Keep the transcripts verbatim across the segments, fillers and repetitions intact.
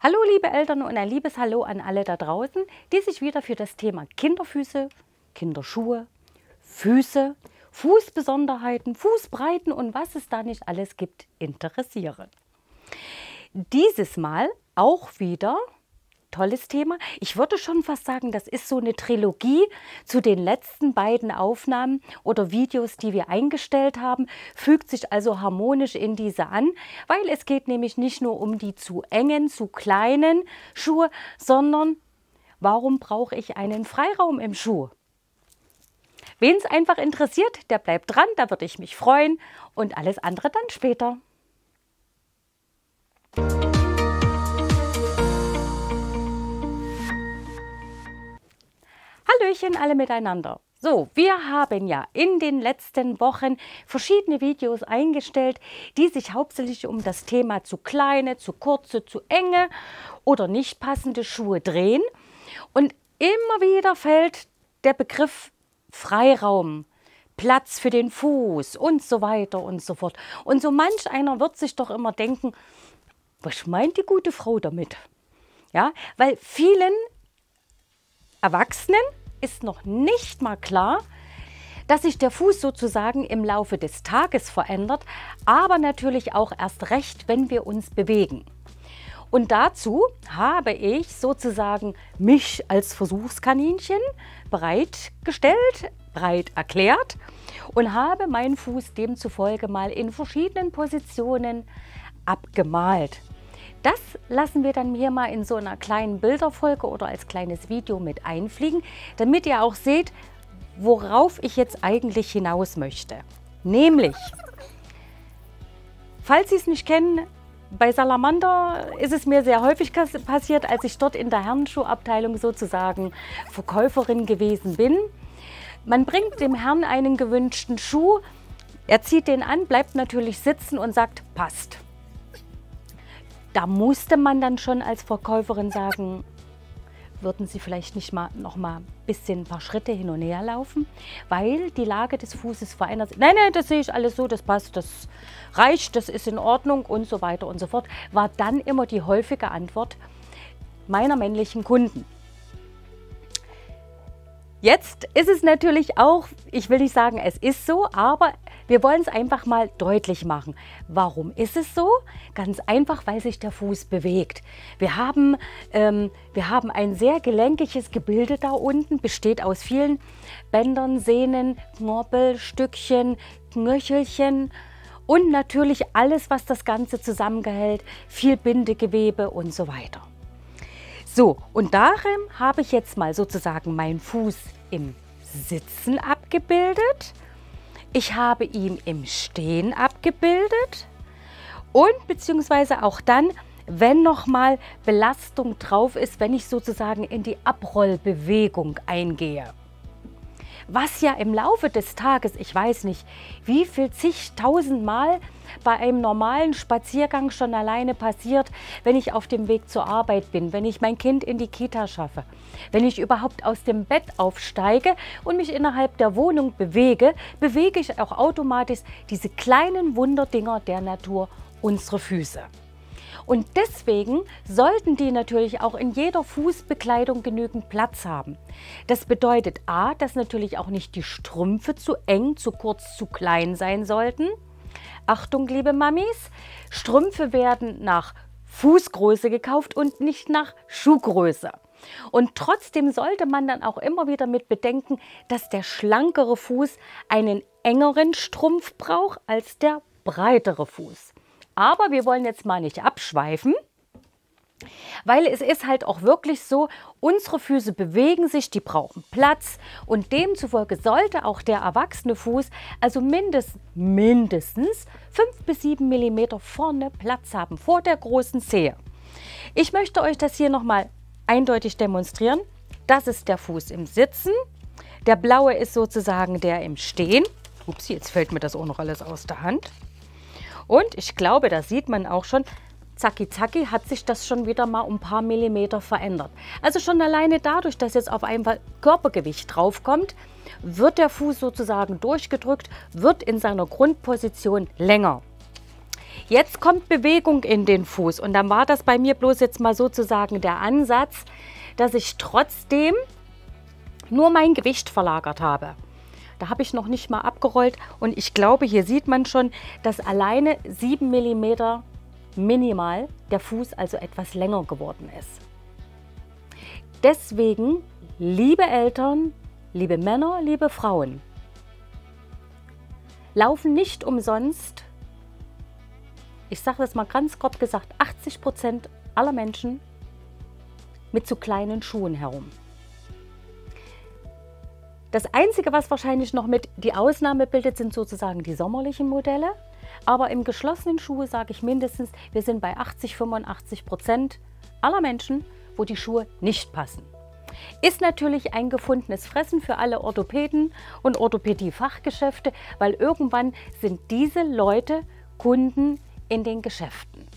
Hallo liebe Eltern und ein liebes Hallo an alle da draußen, die sich wieder für das Thema Kinderfüße, Kinderschuhe, Füße, Fußbesonderheiten, Fußbreiten und was es da nicht alles gibt, interessieren. Dieses Mal auch wieder tolles Thema. Ich würde schon fast sagen, das ist so eine Trilogie zu den letzten beiden Aufnahmen oder Videos, die wir eingestellt haben. Fügt sich also harmonisch in diese an, weil es geht nämlich nicht nur um die zu engen, zu kleinen Schuhe, sondern warum brauche ich einen Freiraum im Schuh? Wen es einfach interessiert, der bleibt dran, da würde ich mich freuen und alles andere dann später. Hallöchen alle miteinander. So, wir haben ja in den letzten Wochen verschiedene Videos eingestellt, die sich hauptsächlich um das Thema zu kleine, zu kurze, zu enge oder nicht passende Schuhe drehen. Und immer wieder fällt der Begriff Freiraum, Platz für den Fuß und so weiter und so fort. Und so manch einer wird sich doch immer denken, was meint die gute Frau damit? Ja, weil vielen Erwachsenen ist noch nicht mal klar, dass sich der Fuß sozusagen im Laufe des Tages verändert, aber natürlich auch erst recht, wenn wir uns bewegen. Und dazu habe ich sozusagen mich als Versuchskaninchen bereitgestellt, breit erklärt und habe meinen Fuß demzufolge mal in verschiedenen Positionen abgemalt. Das lassen wir dann hier mal in so einer kleinen Bilderfolge oder als kleines Video mit einfliegen, damit ihr auch seht, worauf ich jetzt eigentlich hinaus möchte. Nämlich, falls Sie es nicht kennen, bei Salamander ist es mir sehr häufig passiert, als ich dort in der Herrenschuhabteilung sozusagen Verkäuferin gewesen bin. Man bringt dem Herrn einen gewünschten Schuh, er zieht den an, bleibt natürlich sitzen und sagt, passt. Da musste man dann schon als Verkäuferin sagen, würden Sie vielleicht nicht mal noch mal ein bisschen ein paar Schritte hin und her laufen, weil die Lage des Fußes verändert sich. Nein, nein, das sehe ich alles so, das passt, das reicht, das ist in Ordnung und so weiter und so fort, war dann immer die häufige Antwort meiner männlichen Kunden. Jetzt ist es natürlich auch, ich will nicht sagen, es ist so, aber wir wollen es einfach mal deutlich machen. Warum ist es so? Ganz einfach, weil sich der Fuß bewegt. Wir haben, ähm, wir haben ein sehr gelenkiges Gebilde da unten, besteht aus vielen Bändern, Sehnen, Knorpelstückchen, Knöchelchen und natürlich alles, was das Ganze zusammengehält, viel Bindegewebe und so weiter. So, und darin habe ich jetzt mal sozusagen meinen Fuß im Sitzen abgebildet. Ich habe ihn im Stehen abgebildet und beziehungsweise auch dann, wenn nochmal Belastung drauf ist, wenn ich sozusagen in die Abrollbewegung eingehe. Was ja im Laufe des Tages, ich weiß nicht, wie viel zigtausend Mal bei einem normalen Spaziergang schon alleine passiert, wenn ich auf dem Weg zur Arbeit bin, wenn ich mein Kind in die Kita schaffe, wenn ich überhaupt aus dem Bett aufsteige und mich innerhalb der Wohnung bewege, bewege ich auch automatisch diese kleinen Wunderdinger der Natur, unsere Füße. Und deswegen sollten die natürlich auch in jeder Fußbekleidung genügend Platz haben. Das bedeutet a, dass natürlich auch nicht die Strümpfe zu eng, zu kurz, zu klein sein sollten. Achtung, liebe Mamis, Strümpfe werden nach Fußgröße gekauft und nicht nach Schuhgröße. Und trotzdem sollte man dann auch immer wieder mit bedenken, dass der schlankere Fuß einen engeren Strumpf braucht als der breitere Fuß. Aber wir wollen jetzt mal nicht abschweifen, weil es ist halt auch wirklich so, unsere Füße bewegen sich, die brauchen Platz und demzufolge sollte auch der erwachsene Fuß also mindestens, mindestens fünf bis sieben Millimeter vorne Platz haben, vor der großen Zehe. Ich möchte euch das hier nochmal eindeutig demonstrieren. Das ist der Fuß im Sitzen, der blaue ist sozusagen der im Stehen. Ups, jetzt fällt mir das auch noch alles aus der Hand. Und ich glaube, da sieht man auch schon, zacki zacki hat sich das schon wieder mal um ein paar Millimeter verändert. Also schon alleine dadurch, dass jetzt auf einmal Körpergewicht draufkommt, wird der Fuß sozusagen durchgedrückt, wird in seiner Grundposition länger. Jetzt kommt Bewegung in den Fuß und dann war das bei mir bloß jetzt mal sozusagen der Ansatz, dass ich trotzdem nur mein Gewicht verlagert habe. Da habe ich noch nicht mal abgerollt und ich glaube, hier sieht man schon, dass alleine sieben Millimeter minimal der Fuß also etwas länger geworden ist. Deswegen, liebe Eltern, liebe Männer, liebe Frauen, laufen nicht umsonst, ich sage das mal ganz grob gesagt, achtzig Prozent aller Menschen mit zu kleinen Schuhen herum. Das Einzige, was wahrscheinlich noch mit die Ausnahme bildet, sind sozusagen die sommerlichen Modelle. Aber im geschlossenen Schuh sage ich mindestens, wir sind bei achtzig, fünfundachtzig Prozent aller Menschen, wo die Schuhe nicht passen. Ist natürlich ein gefundenes Fressen für alle Orthopäden und Orthopädie-Fachgeschäfte, weil irgendwann sind diese Leute Kunden in den Geschäften.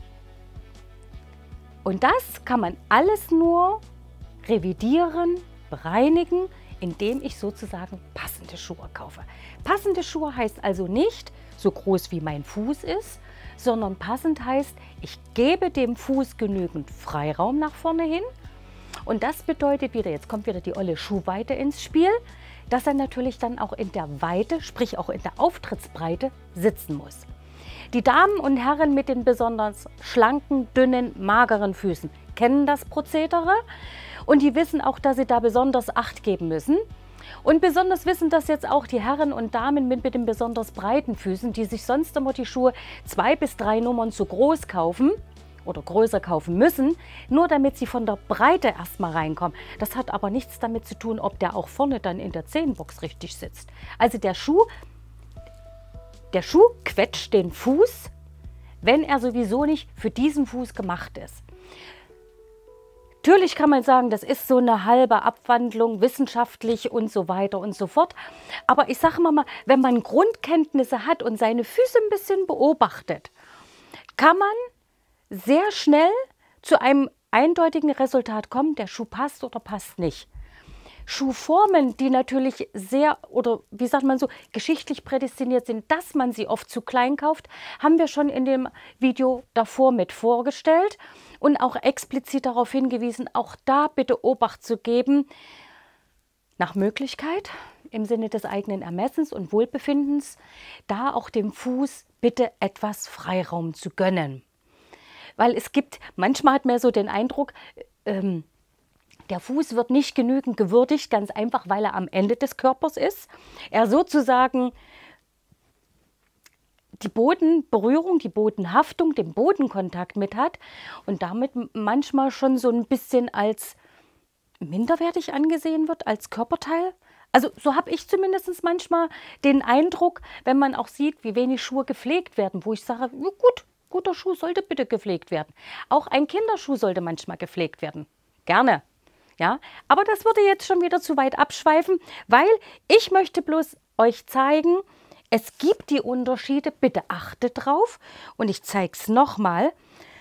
Und das kann man alles nur revidieren, bereinigen, indem ich sozusagen passende Schuhe kaufe. Passende Schuhe heißt also nicht so groß wie mein Fuß ist, sondern passend heißt, ich gebe dem Fuß genügend Freiraum nach vorne hin. Und das bedeutet wieder, jetzt kommt wieder die olle Schuhweite ins Spiel, dass er natürlich dann auch in der Weite, sprich auch in der Auftrittsbreite sitzen muss. Die Damen und Herren mit den besonders schlanken, dünnen, mageren Füßen kennen das Prozedere. Und die wissen auch, dass sie da besonders Acht geben müssen. Und besonders wissen das jetzt auch die Herren und Damen mit, mit den besonders breiten Füßen, die sich sonst immer die Schuhe zwei bis drei Nummern zu groß kaufen oder größer kaufen müssen, nur damit sie von der Breite erstmal reinkommen. Das hat aber nichts damit zu tun, ob der auch vorne dann in der Zehenbox richtig sitzt. Also der Schuh, der Schuh quetscht den Fuß, wenn er sowieso nicht für diesen Fuß gemacht ist. Natürlich kann man sagen, das ist so eine halbe Abwandlung, wissenschaftlich und so weiter und so fort. Aber ich sage mal, wenn man Grundkenntnisse hat und seine Füße ein bisschen beobachtet, kann man sehr schnell zu einem eindeutigen Resultat kommen, der Schuh passt oder passt nicht. Schuhformen, die natürlich sehr, oder wie sagt man so, geschichtlich prädestiniert sind, dass man sie oft zu klein kauft, haben wir schon in dem Video davor mit vorgestellt und auch explizit darauf hingewiesen, auch da bitte Obacht zu geben, nach Möglichkeit, im Sinne des eigenen Ermessens und Wohlbefindens, da auch dem Fuß bitte etwas Freiraum zu gönnen. Weil es gibt, manchmal hat man so den Eindruck, ähm, der Fuß wird nicht genügend gewürdigt, ganz einfach, weil er am Ende des Körpers ist. Er sozusagen die Bodenberührung, die Bodenhaftung, den Bodenkontakt mit hat und damit manchmal schon so ein bisschen als minderwertig angesehen wird, als Körperteil. Also so habe ich zumindest manchmal den Eindruck, wenn man auch sieht, wie wenig Schuhe gepflegt werden, wo ich sage, ja gut, guter Schuh sollte bitte gepflegt werden. Auch ein Kinderschuh sollte manchmal gepflegt werden. Gerne. Ja, aber das würde jetzt schon wieder zu weit abschweifen, weil ich möchte bloß euch zeigen, es gibt die Unterschiede, bitte achtet drauf und ich zeige es nochmal.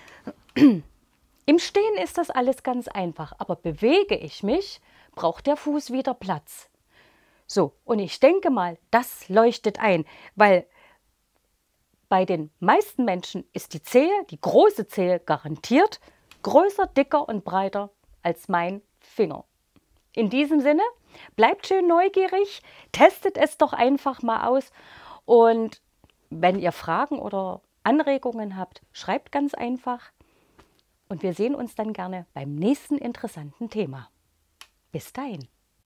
Im Stehen ist das alles ganz einfach, aber bewege ich mich, braucht der Fuß wieder Platz. So, und ich denke mal, das leuchtet ein, weil bei den meisten Menschen ist die Zehe, die große Zehe garantiert größer, dicker und breiter als mein Finger. In diesem Sinne, bleibt schön neugierig, testet es doch einfach mal aus und wenn ihr Fragen oder Anregungen habt, schreibt ganz einfach und wir sehen uns dann gerne beim nächsten interessanten Thema. Bis dahin.